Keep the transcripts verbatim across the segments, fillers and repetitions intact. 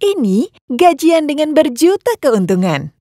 Ini gajian dengan berjuta keuntungan.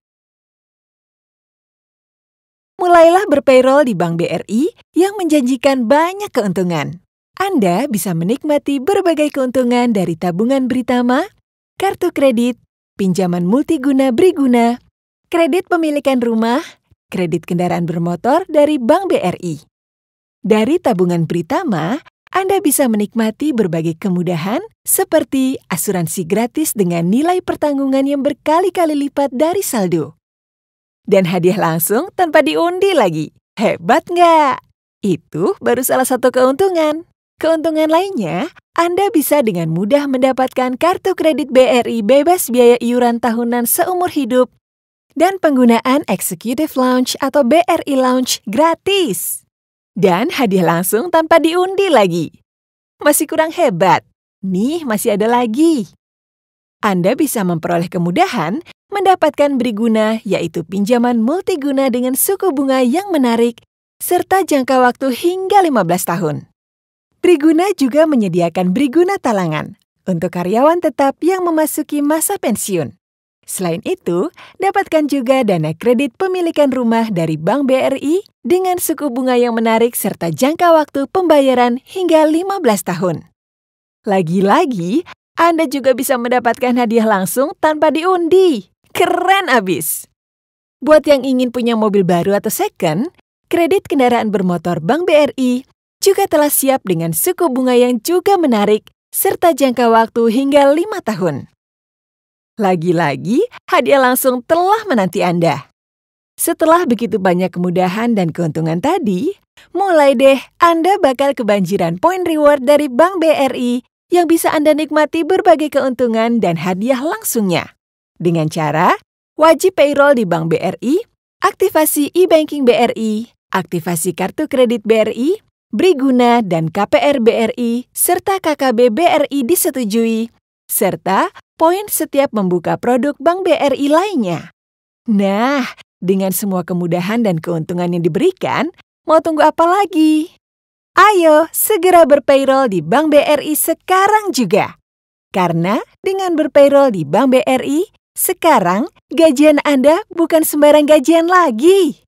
Mulailah berpayroll di Bank B R I yang menjanjikan banyak keuntungan. Anda bisa menikmati berbagai keuntungan dari tabungan Britama, kartu kredit, pinjaman multiguna Briguna, kredit pemilikan rumah, kredit kendaraan bermotor dari Bank B R I. Dari tabungan Britama, Anda bisa menikmati berbagai kemudahan seperti asuransi gratis dengan nilai pertanggungan yang berkali-kali lipat dari saldo. Dan hadiah langsung tanpa diundi lagi. Hebat nggak? Itu baru salah satu keuntungan. Keuntungan lainnya, Anda bisa dengan mudah mendapatkan kartu kredit B R I bebas biaya iuran tahunan seumur hidup dan penggunaan Executive Lounge atau B R I Lounge gratis. Dan hadiah langsung tanpa diundi lagi. Masih kurang hebat? Nih, masih ada lagi. Anda bisa memperoleh kemudahan mendapatkan Briguna, yaitu pinjaman multiguna dengan suku bunga yang menarik, serta jangka waktu hingga lima belas tahun. Briguna juga menyediakan Briguna Talangan untuk karyawan tetap yang memasuki masa pensiun. Selain itu, dapatkan juga dana kredit pemilikan rumah dari Bank B R I dengan suku bunga yang menarik serta jangka waktu pembayaran hingga lima belas tahun. Lagi-lagi, Anda juga bisa mendapatkan hadiah langsung tanpa diundi. Keren abis! Buat yang ingin punya mobil baru atau second, kredit kendaraan bermotor Bank B R I juga telah siap dengan suku bunga yang juga menarik serta jangka waktu hingga lima tahun. Lagi-lagi, hadiah langsung telah menanti Anda. Setelah begitu banyak kemudahan dan keuntungan tadi, mulai deh Anda bakal kebanjiran poin reward dari Bank B R I yang bisa Anda nikmati berbagai keuntungan dan hadiah langsungnya. Dengan cara, wajib payroll di Bank B R I, aktivasi e-banking B R I, aktivasi kartu kredit B R I, Briguna dan K P R B R I, serta K K B B R I disetujui, serta poin setiap membuka produk Bank B R I lainnya. Nah, dengan semua kemudahan dan keuntungan yang diberikan, mau tunggu apa lagi? Ayo, segera berpayroll di Bank B R I sekarang juga. Karena dengan berpayroll di Bank B R I, sekarang gajian Anda bukan sembarang gajian lagi.